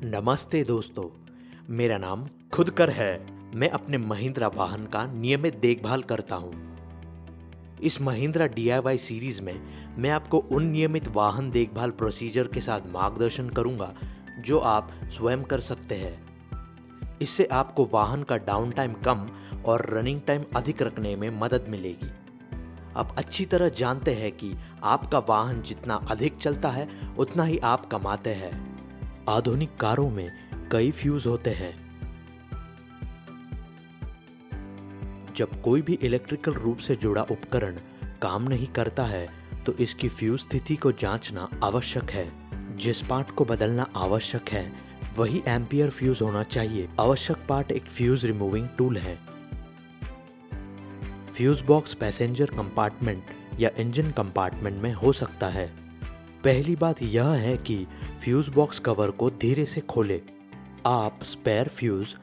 नमस्ते दोस्तों, मेरा नाम खुदकर है। मैं अपने महिंद्रा वाहन का नियमित देखभाल करता हूँ। इस महिंद्रा DIY सीरीज में मैं आपको उन नियमित वाहन देखभाल प्रोसीजर के साथ मार्गदर्शन करूँगा जो आप स्वयं कर सकते हैं। इससे आपको वाहन का डाउन टाइम कम और रनिंग टाइम अधिक रखने में मदद मिलेगी। आप अच्छी तरह जानते हैं कि आपका वाहन जितना अधिक चलता है उतना ही आप कमाते हैं। आधुनिक कारों में कई फ्यूज होते हैं। जब कोई भी इलेक्ट्रिकल रूप से जुड़ा उपकरण काम नहीं करता है तो इसकी फ्यूज स्थिति को जांचना आवश्यक है। जिस पार्ट को बदलना आवश्यक है वही एम्पियर फ्यूज होना चाहिए। आवश्यक पार्ट एक फ्यूज रिमूविंग टूल है। फ्यूज बॉक्स पैसेंजर कंपार्टमेंट या इंजन कंपार्टमेंट में हो सकता है। पहली बात यह है कि फ्यूज बॉक्स कवर को धीरे से खोलें। आप spare fuse,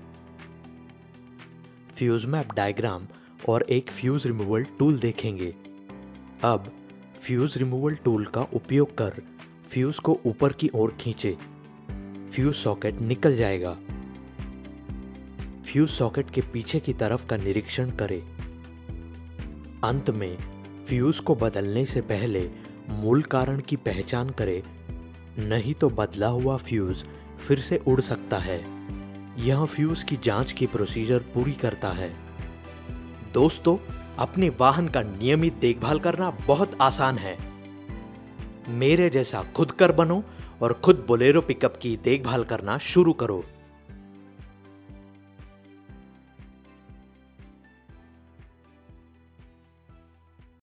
fuse map diagram और एक फ्यूज रिमूवल टूल देखेंगे। अब फ्यूज रिमूवल टूल का उपयोग कर फ्यूज को ऊपर की ओर खींचे। फ्यूज सॉकेट निकल जाएगा। फ्यूज सॉकेट के पीछे की तरफ का निरीक्षण करें। अंत में फ्यूज को बदलने से पहले मूल कारण की पहचान करें, नहीं तो बदला हुआ फ्यूज फिर से उड़ सकता है। यह फ्यूज की जांच की प्रोसीजर पूरी करता है। दोस्तों, अपने वाहन का नियमित देखभाल करना बहुत आसान है। मेरे जैसा खुद कर बनो और खुद बोलेरो पिकअप की देखभाल करना शुरू करो।